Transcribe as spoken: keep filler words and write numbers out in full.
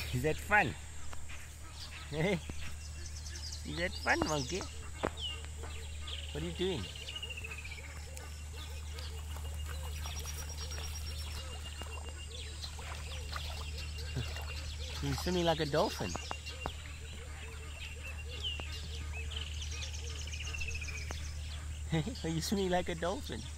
Is that fun? Hey, is that fun, monkey? What are you doing? You're swimming like a dolphin. Are you swimming like a dolphin?